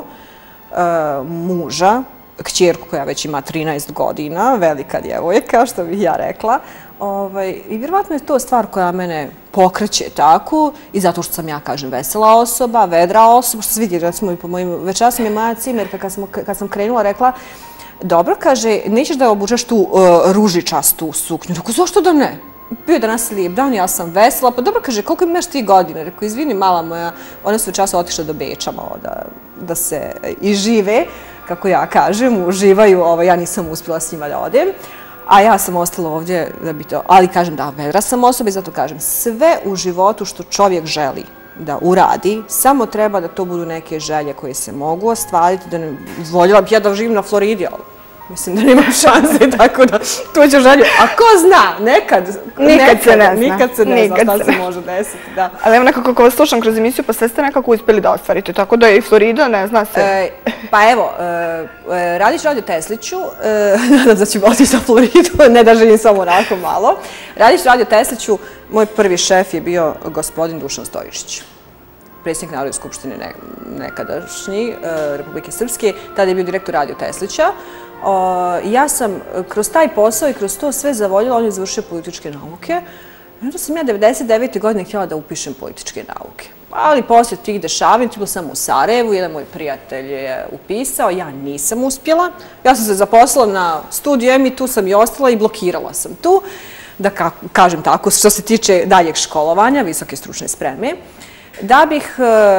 muža, kćerku koja već ima trinaest godina, velika djevojka, što bih ja rekla. I vjerovatno je to stvar koja mene pokreće tako i zato što sam ja, kažem, vesela osoba, vedra osoba, što se vidi, recimo i po mojim večasima je moja cimerka kad sam krenula rekla, dobro, kaže, nećeš da obučeš tu ružičastu suknju. Rekao, zašto da ne? Bio je danas lijep dan, ja sam vesela. Pa dobro, kaže, koliko imaš ti godine? Rekao, izvini, mala moja, one su často otišle do Beča malo da se i žive, kako ja kažem, uživaju. Ja nisam uspjela s njima da odem, a ja sam ostala ovdje da bi to... Ali kažem da, vedra sam osoba i zato kažem, sve u životu što čovjek želi da uradi, samo treba da to budu neke želje koje se mogu ostvariti, da ne voljela bih ja da živim na Floridi, ali mislim da nemam šanse, tako da tuđu želju. A ko zna, nekad, nikad se ne zna. Nikad se ne zna šta se može desiti, da. Ali evo nekako kako slušam kroz emisiju, pa sve ste nekako uspjeli da ostvarite, tako da je i Florida, ne zna se. Pa evo, radiš Radio Tesliću, nadam da ću otići za Floridu, ne da živim samo onako malo. Radiš Radio Tesliću, moj prvi šef je bio gospodin Dušan Stojičić, predsjednik Narodne skupštine nekadašnji Republike Srpske, tada je bio direktor Radio Teslića. Ja sam kroz taj posao i kroz to sve zavoljela, on je završio političke nauke. I onda sam ja devedeset devete godine htjela da upišem političke nauke. Ali poslije tih dešavanja, to bilo sam u Sarajevu, jedan moj prijatelj je upisao, ja nisam uspjela. Ja sam se zaposlila na studiju M I, tu sam i ostala i blokirala sam tu, da kažem tako, što se tiče daljeg školovanja, visoke stručne spreme, da bih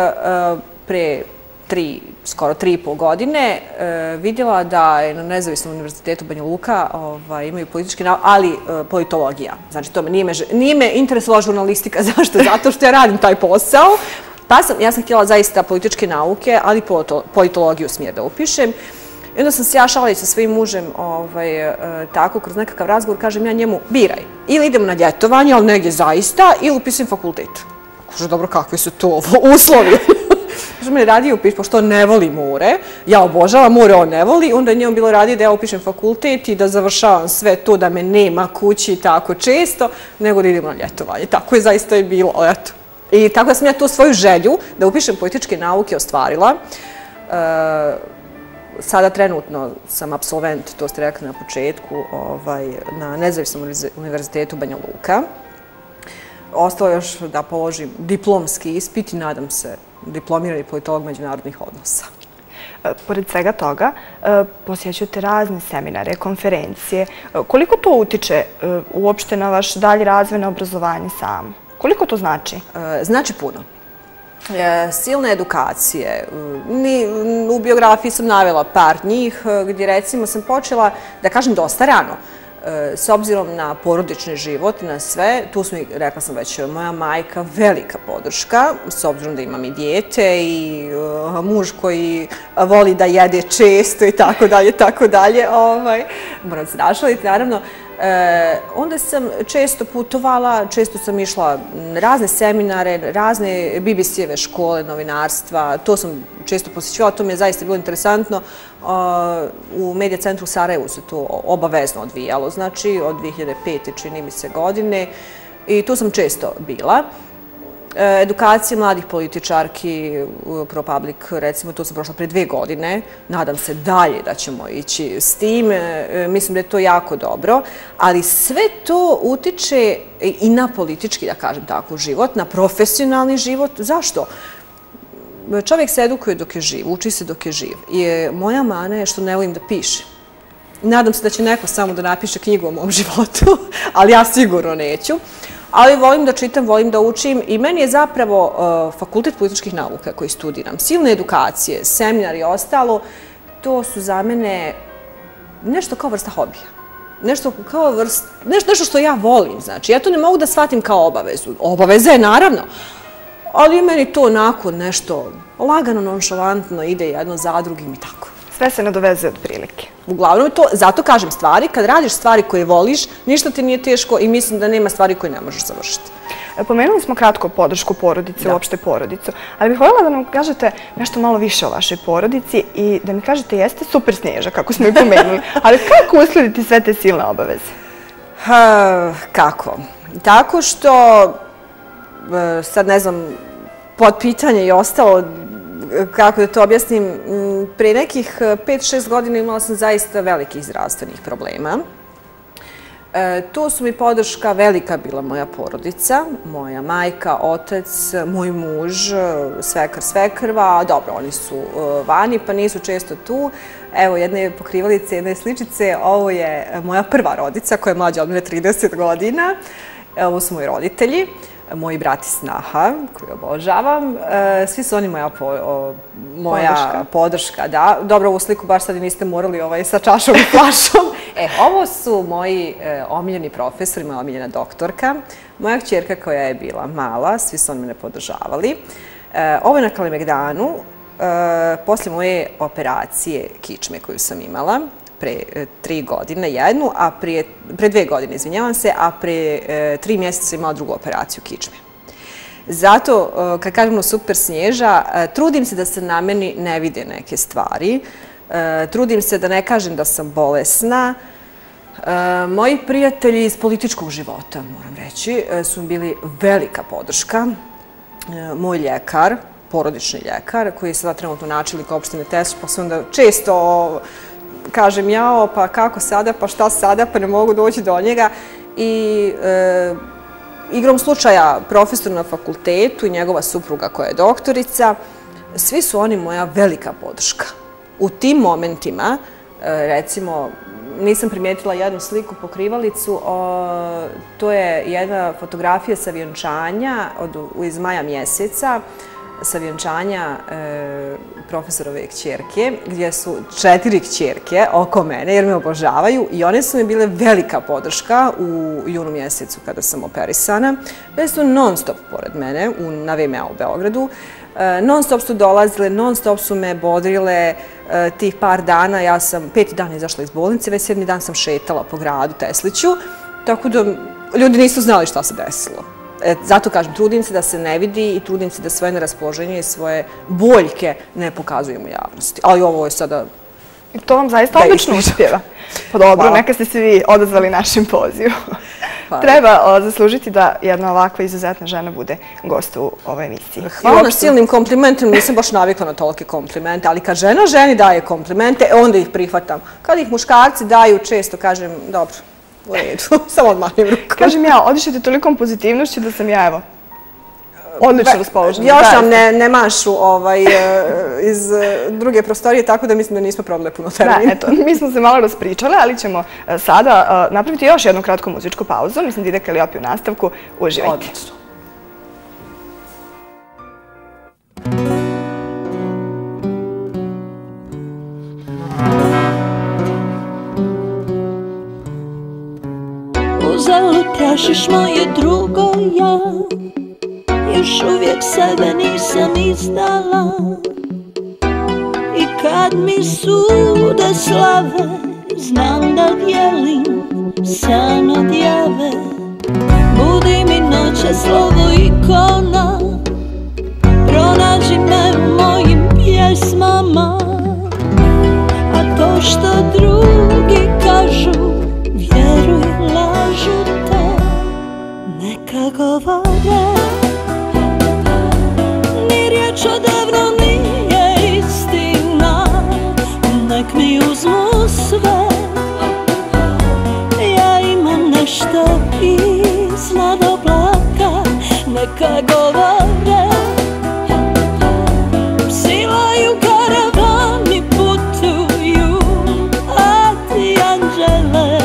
pre tri, skoro tri i pol godine vidjela da je na Nezavisnom univerzitetu Banja Luka imaju političke nauke, ali politologija. Znači, nije me interesovala žurnalistika. Zašto? Zato što ja radim taj posao. Pa sam, ja sam htjela zaista političke nauke, ali politologiju smjer da upišem. I onda sam se ja šalila sa svojim mužem tako, kroz nekakav razgovor, kažem ja njemu, biraj. Ili idemo na ljetovanje, ali negdje zaista, ili upisujem fakultet. Kaže, dobro, kakvi su to uslovi? Što me radi upiš, pošto on ne voli more, ja obožavam more, on ne voli, onda je njemu bilo radi da ja upišem fakultet i da završavam sve to, da me nema kući tako često, nego da idemo na ljetovanje. Tako je zaista i bilo, eto. I tako da sam ja tu svoju želju da upišem političke nauke ostvarila. sada trenutno sam apsolvent, to ste rekli na početku, na Nezavisnom univerzitetu Banja Luka. Ostalo još da položim diplomski ispit i nadam se diplomirani politolog međunarodnih odnosa. Pored svega toga, posjećujete razne seminare, konferencije. Koliko to utiče uopšte na vaš dalji razvoj na obrazovanje samo? Koliko to znači? Znači puno. Silne edukacije. U biografiji sam navela par njih gdje recimo sam počela, da kažem, dosta rano. S obzirom na porodični život, na sve, tu smo i, rekla sam već, moja majka velika podrška, s obzirom da imam i dijete i muž koji voli da jede često i tako dalje, tako dalje. Moram se našaliti, naravno. Onda sam često putovala, često sam išla na razne seminare, razne B B C-eve škole, novinarstva, to sam često posjećivala, to mi je zaista bilo interesantno. U Medija centru u Sarajevu se to obavezno odvijalo, znači od dve hiljade pete čini mi se godine i tu sam često bila. Edukacije mladih političarki, ProPublic, recimo, to sam prošla pre dve godine. Nadam se dalje da ćemo ići s tim. Mislim da je to jako dobro. Ali sve to utiče i na politički, da kažem tako, život, na profesionalni život. Zašto? Čovjek se edukuje dok je živ, uči se dok je živ. I moja mana je što ne volim da piše. Nadam se da će neko samo da napiše knjigu o mom životu, ali ja sigurno neću. Ali volim da čitam, volim da učim i meni je zapravo Fakultet političkih nauka koji studiram, silne edukacije, seminari i ostalo, to su za mene nešto kao vrsta hobija. Nešto kao vrsta, nešto što ja volim, znači. Ja to ne mogu da shvatim kao obavezu. Obaveza je, naravno, ali meni to onako nešto lagano, nonšalantno ide jedno za drugim i tako. Sve se nadovezuje od prilike. Uglavnom, zato kažem stvari, kad radiš stvari koje voliš, ništa ti nije teško i mislim da nema stvari koje ne možeš završiti. Pomenuli smo kratko podršku porodice, uopšte porodicu, ali bih voljela da nam kažete nešto malo više o vašoj porodici i da mi kažete jeste super Snježa, kako smo i pomenuli, ali kako uslediti sve te silne obaveze? Kako? Tako što, sad ne znam, pod pitanje i ostalo, kako da to objasnim, pre nekih pet šest godina imala sam zaista velikih zdravstvenih problema. Tu su mi podrška velika bila moja porodica, moja majka, otac, moj muž, svekar, svekrva. Dobro, oni su vani pa nisu često tu. Evo, jedne pokrivalice, jedne sličice. Ovo je moja prva rodica koja je mlađa od mene trideset godina. Ovo su moji roditelji. Moji brat i snaha, koju obožavam. Svi su oni moja podrška. Dobro, ovu sliku baš sad i niste morali sa čašom i flašom. Ovo su moji omiljeni profesori, moja omiljena doktorka, moja kćerka koja je bila mala, svi su oni mene podržavali. Ovo je na Kalemegdanu, poslije moje operacije kičme koju sam imala, pre tri godine jednu, a pre dve godine, izvinjavam se, a pre tri mjeseca sam imala drugu operaciju kičme. Zato, kad kažemo super Snježa, trudim se da se na meni ne vide neke stvari, trudim se da ne kažem da sam bolesna. Moji prijatelji iz političkog života, moram reći, su mi bili velika podrška. Moj ljekar, porodični ljekar, koji je sada trenutno načelnik opštine Teslić, pa se onda često kažem jao, pa kako sada, pa šta sada, pa ne mogu doći do njega. I igrom slučaja profesor na fakultetu i njegova supruga koja je doktorica, svi su oni moja velika podrška. U tim momentima, recimo, nisam primijetila jednu sliku, pokrivalicu, to je jedna fotografija sa vjenčanja iz maja mjeseca, sa vjenčanja profesorove kćerke, gdje su četiri kćerke oko mene, jer me obožavaju i one su mi bile velika podrška u junu mjesecu kada sam operisana. Bile su non stop pored mene na V M A u Beogradu. Non stop su dolazile, non stop su me bodrile tih par dana. Ja sam peti dan izašla iz bolnice, već sedmi dan sam šetala po gradu Tesliću, tako da ljudi nisu znali šta se desilo. Zato kažem, trudim se da se ne vidi i trudim se da svoje neraspoloženje i svoje boljke ne pokazujem u javnosti. Ali ovo je sada... To vam zaista odlično uspjeva. Pa dobro, neka ste se vi odazvali našim pozivom. treba zaslužiti da jedna ovakva izuzetna žena bude gost u ovoj emisiji. Hvala na silnim komplimentima, nisam baš navikla na tolike komplimente, ali kad žena ženi daje komplimente, onda ih prihvatam. Kad ih muškarci daju, često kažem, dobro, u redu, samo odmahnem rukom. Kažem ja, odišete tolikom pozitivnošću da sam ja, evo, odlično raspoložena. Još nam ne mašu iz druge prostorije, tako da mislim da nismo probale puno termina. Da, eto, mi smo se malo raspričale, ali ćemo sada napraviti još jednu kratku muzičku pauzu. Mislim da ide Kaliopi u nastavku. Uživajte. Odlično. Uzalud tražiš moje drugo ja, još uvijek sebe nisam izdala. I kad mi sude slave, znam da dijelim san od jave. Budi mi noće slovo ikona, pronađi me u mojim pjesmama. A to što drugi kažu, vjeruj, lažu te, neka govore. Ni riječ odavno nije istina, nek mi uzmu sve. Ja imam nešto iznad oblaka, neka govore. Psilaju karavani, putuju, a ti anđele,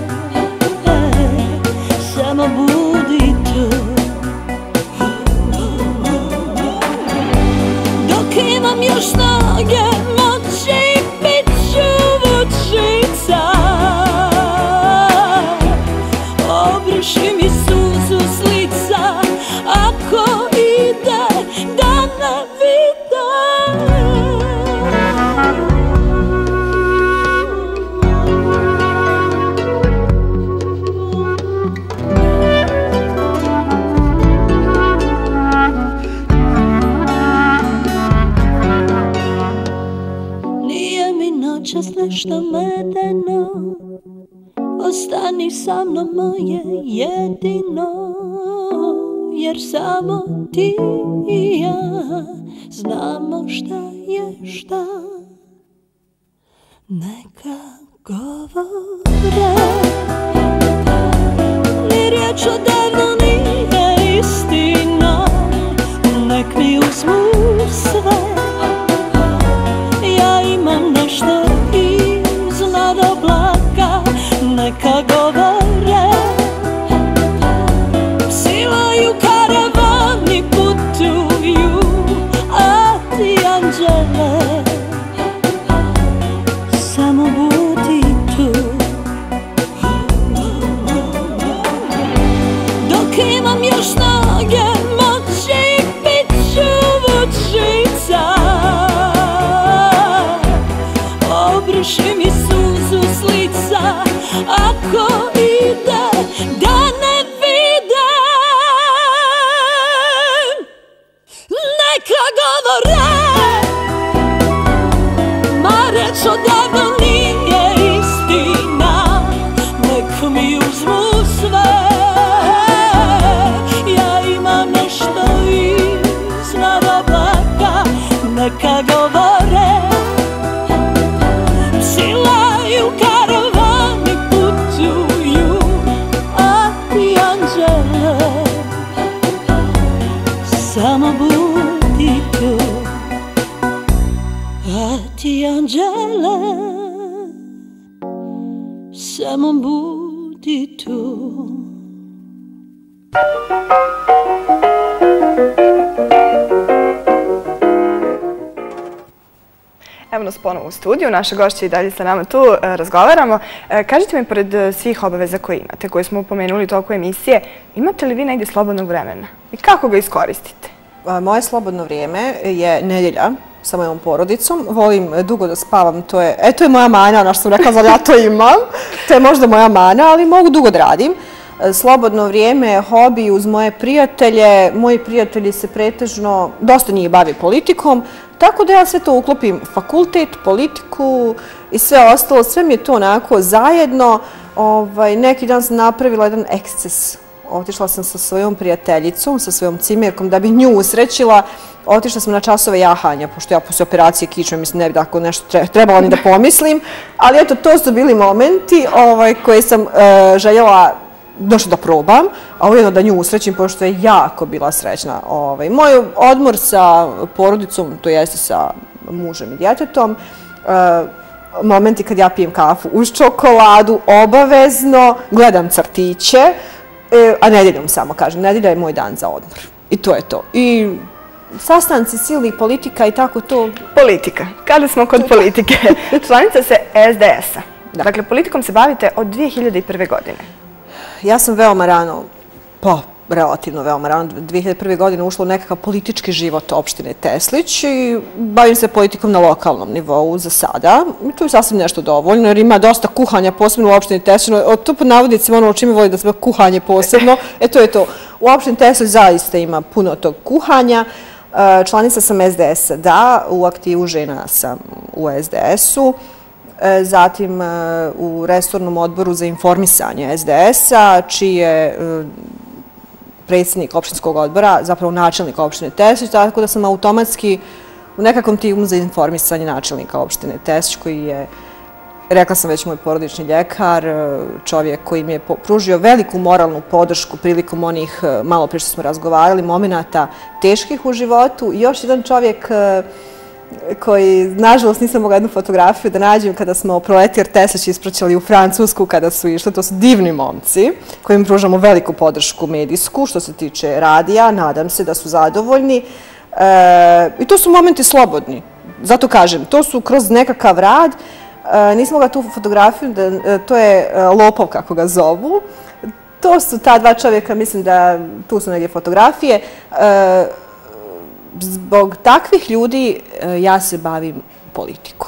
samo budi tu. Dok imam još snage, moći, bit ću vučica. Obriši mi suzu s lica, ako ide da ne vide. Nije mi noćas nešto medeno, ostani sa mnom moje jedino. Jer samo ti i ja znamo šta je šta. Neka govore. Ni riječ odavno nije istina, nek mi uzmu sve. Ja imam nešto iznad oblaka, neka govore. Psilaju karavani, putuju, a ti anđele, samo budi tu. Dok imam još snage, moći, bit ću vučica. Obriši mi suzu s lica, ako ide da ne vide. Neka govore, ma reč odavno nije istina, nek mi uzmu sve. Ja imam nešto iznad oblaka, neka govore. Psilaju karavani, putuju, a ti anđele, samo budi tu. A ti anđele, samo budi tu. Evo nas ponovo u studiju, naša gošća i dalje sa nama tu, razgovaramo. Kažite mi, pored svih obaveza koje imate, koje smo pomenuli toku emisije, imate li vi negdje slobodnog vremena i kako ga iskoristite? Moje slobodno vrijeme je nedjelja sa mojom porodicom. Volim dugo da spavam, to je, e, to je moja mana, ono što sam rekla, ja to imam. To je možda moja mana, ali mogu dugo da radim. Slobodno vrijeme je hobi uz moje prijatelje. Moji prijatelji se pretežno dosta njih bavi politikom, tako da ja sve to uklopim, fakultet, politiku i sve ostalo, sve mi je to onako zajedno. Ovaj, neki dan sam napravila jedan eksces. Otišla sam sa svojom prijateljicom, sa svojom cimerkom, da bi nju usrećila. Otišla sam na časove jahanja, pošto ja posle operacije kičme, mislim, ne bi tako nešto trebala ni da pomislim. Ali eto, to su bili momenti ovaj, koje sam uh, željela došla da probam, a ujedno da nju usrećim, pošto je jako bila srećna. Ovaj, moj odmor sa porodicom, to jeste sa mužem i djetetom, uh, momenti kad ja pijem kafu uz čokoladu, obavezno, gledam crtiće, a nedeljom samo kažem, nedelja je moj dan za odmor. I to je to. I sastanci silnih politika i tako to. Politika. Kada smo kod politike, članica se S D S-a. Dakle, politikom se bavite od dvije hiljade prve. godine. Ja sam veoma rano, pa relativno veoma rano, dvije hiljade prve. godine ušla u nekakav politički život opštine Teslić i bavim se politikom na lokalnom nivou za sada. I to je sasvim nešto dovoljno, jer ima dosta kuhanja, posebno u opštini Teslić. To pod navodnicima ono o čime voli da se kuhanje posebno. E to je to. U opštini Teslić zaista ima puno tog kuhanja. Članica sam S D S-a, da, u aktivu žena sam u S D S-u. Zatim u resornom odboru za informisanje S D S-a, čiji je predsjednik opštinskog odbora, zapravo načelnik opštine Teslić, tako da sam automatski u nekakvom timu za informisanje načelnika opštine Teslić, koji je, rekla sam već, moj porodični ljekar, čovjek koji mi je pružio veliku moralnu podršku prilikom onih, malo prije što smo razgovarali, momenata teških u životu. I još jedan čovjek koji, nažalost, nisam mogla jednu fotografiju da nađem kada smo Proletir Teslić ispraćali u Francusku kada su išli. To su divni momci kojim pružamo veliku podršku medijsku što se tiče radija. Nadam se da su zadovoljni. E, I to su momenti slobodni. Zato kažem, to su kroz nekakav rad. E, nisam mogla tu fotografiju, da, to je Lopov kako ga zovu. To su ta dva čovjeka, mislim da tu su neke fotografije. E, Zbog takvih ljudi ja se bavim politikom.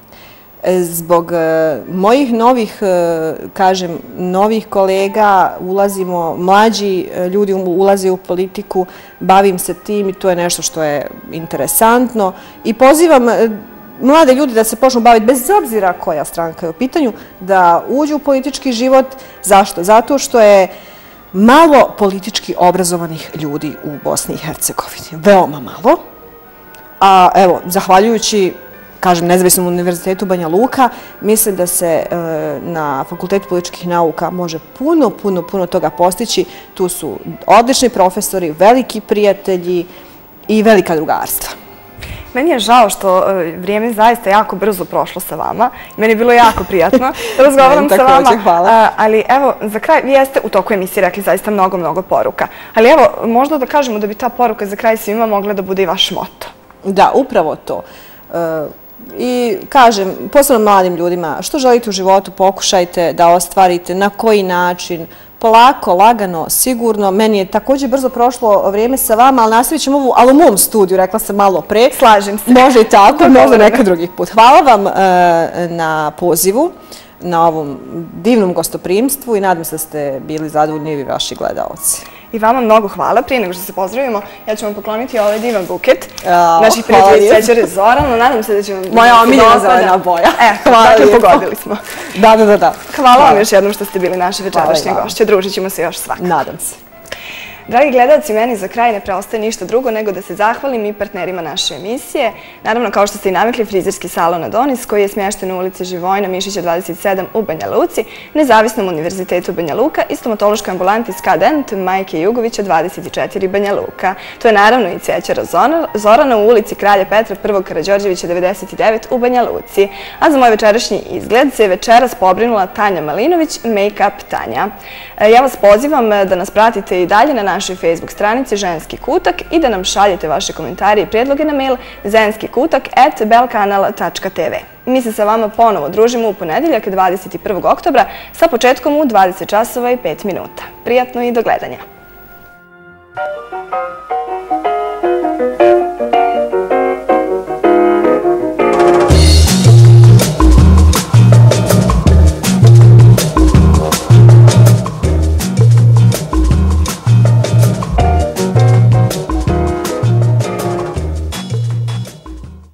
Zbog mojih novih, kažem, novih kolega, ulazimo, mlađi ljudi ulaze u politiku, bavim se tim i to je nešto što je interesantno. I pozivam mlade ljudi da se počnu baviti, bez obzira koja stranka je u pitanju, da uđu u politički život. Zašto? Zato što je malo politički obrazovanih ljudi u Bosni i Hercegovini. Veoma malo. A evo, zahvaljujući, kažem, Nezavisnom univerzitetu Banja Luka, mislim da se e, na Fakultetu političkih nauka može puno, puno, puno toga postići. Tu su odlični profesori, veliki prijatelji i velika drugarstva. Meni je žao što vrijeme zaista jako brzo prošlo sa vama. Meni je bilo jako prijatno da razgovaram sa vama. Hvala. Ali evo, za kraj, vi jeste u toku emisije rekli zaista mnogo, mnogo poruka. Ali evo, možda da kažemo da bi ta poruka za kraj svima mogla da bude i vaš moto. Da, upravo to. I kažem, posebno mladim ljudima, što želite u životu, pokušajte da ostvarite, na koji način, polako, lagano, sigurno. Meni je također brzo prošlo vrijeme sa vama, ali nastavit ćemo ovu, ali u mom studiju, rekla sam malo pre. Slažem se. Može i tako, možda neka drugih put. Hvala vam na pozivu, na ovom divnom gostoprimstvu i nadam se da ste bili zadovoljni i vaši gledaoci. I vama mnogo hvala. Prije nego što se pozdravimo, ja ću vam pokloniti ovaj divan buket. Znači, prijatelji cvećare Zorana. Nadam se da će vam... Moja omiljena zelena boja. E, dakle, pogodili smo. Da, da, da. Hvala vam još jednom što ste bili naše večerašnje gošće. Družit ćemo se još svakako. Nadam se. Dragi gledalci, meni za kraj ne preostaje ništa drugo nego da se zahvalim i partnerima naše emisije. Naravno, kao što ste i navikli, frizerski salon Adonis, koji je smješten u ulici Živojna Mišića dvadeset sedam u Banja Luci, Nezavisnom univerzitetu Banja Luka i stomatološkoj ambulanti Skadent Majke Jugovića dvadeset četiri Banja Luka. To je naravno i cvećara Zorana u ulici Kralja Petra prvog Karađorđevića devedeset devet u Banja Luci. A za moj večerašnji izgled se večeras pobrinula Tanja Malinović, Make Up Tanja. Ja vas pozivam da nas pratite i dalje na našoj Facebook stranici Ženski kutak i da nam šaljete vaše komentare i prijedloge na mail zenski kutak at belkanal tačka tv. Mi se sa vama ponovo družimo u ponedjeljak dvadeset prvog oktobra sa početkom u dvadeset časova i pet minuta. Prijatno i do gledanja.